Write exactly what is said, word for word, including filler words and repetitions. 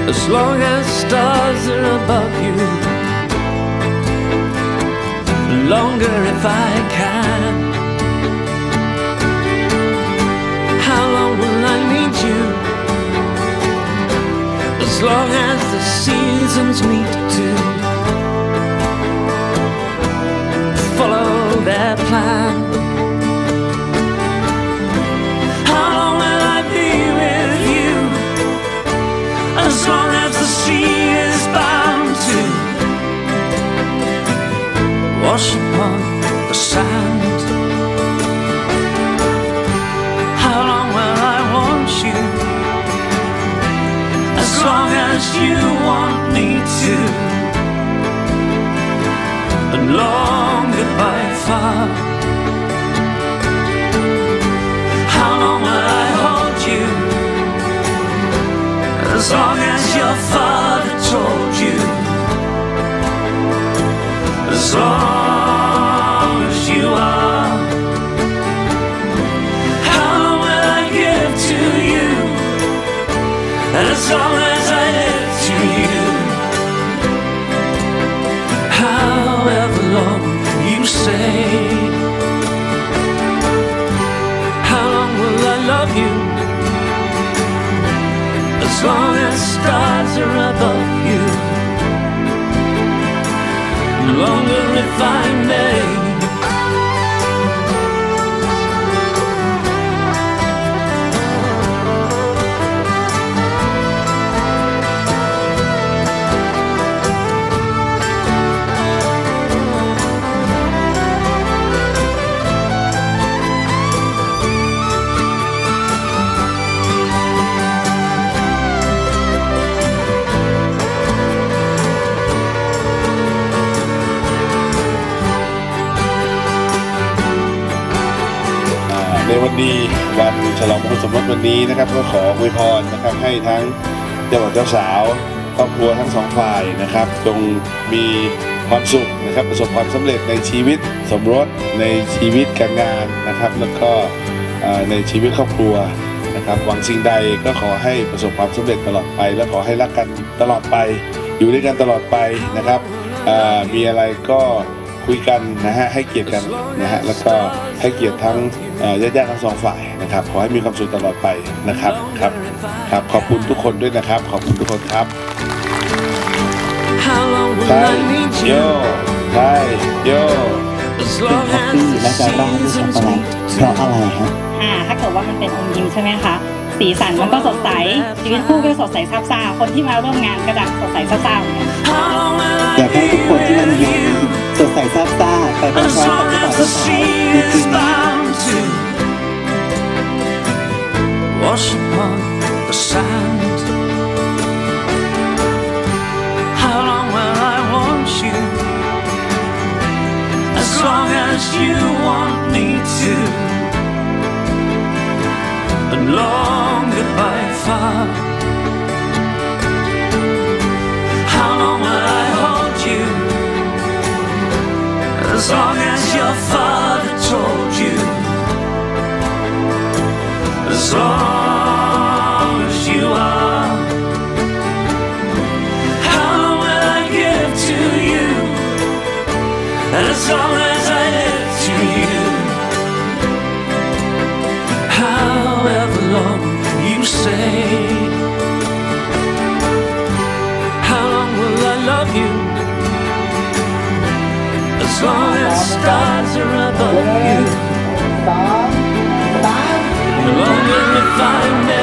as long as stars are above you. Longer if I can. How long will I need you? As long as the seasons meet to follow their plan. How long will I be with you? As long as the sea is bound to wash upon the sand. How long will I want you? As long as you want me to. And longer by far. How long will I hold you? As long as your father told you. As long as you are. How long will I give to you? As long as I live to you. However long you say. How long will I love you? As long as stars are above you. Longer if I may. ในวันดีวันฉลองมงคลสมรสวันนี้นะครับก็ขออวยพรนะครับให้ทั้งเจ้าบ่าวเจ้าสาวครอบครัวทั้งสองฝ่ายนะครับจงมีความสุขนะครับประสบความสำเร็จในชีวิตสมรสในชีวิตการงานนะครับแล้วก็ในชีวิตครอบครัวนะครับหวังสิ่งใดก็ขอให้ประสบความสำเร็จตลอดไปและขอให้รักกันตลอดไปอยู่ด้วยกันตลอดไปนะครับมีอะไรก็คุยกันนะฮะให้เกียรติกันนะฮะแล้วก็ให้เกียรติทั้งญาติๆทั้งสองฝ่ายนะครับขอให้มีความสุขตลอดไปนะครับครับครับขอบคุณทุกคนด้วยนะครับขอบคุณทุกคนครับใช่โยใช่โยเป็นแฮปปี้และจะรอดด้วยช็อกโกแลตเพราะอะไรฮะอ่าถ้าเกิดว่ามันเป็นอมยิ้มใช่ไหมคะสีสันมันก็สดใสชีวิตคู่ก็สดใสซาบซ่าคนที่มาร่วมงานก็จะสดใสซาบซ่าเหมือนกันอยากให้ทุกคนที่มันยิ้มสดใสซาบซ่าไปพร้อมๆกับเจ้าบ่าวเจ้าสาวในคืนนี้ Wash upon the sand. How long will I want you? As long as you want me to. And longer by far. How long will I hold you? As long as your father told you. As long as you are. How long will I give to you? As long as I live to you. However long you say. How long will I love you? As long as stars are above you. Longer if I may.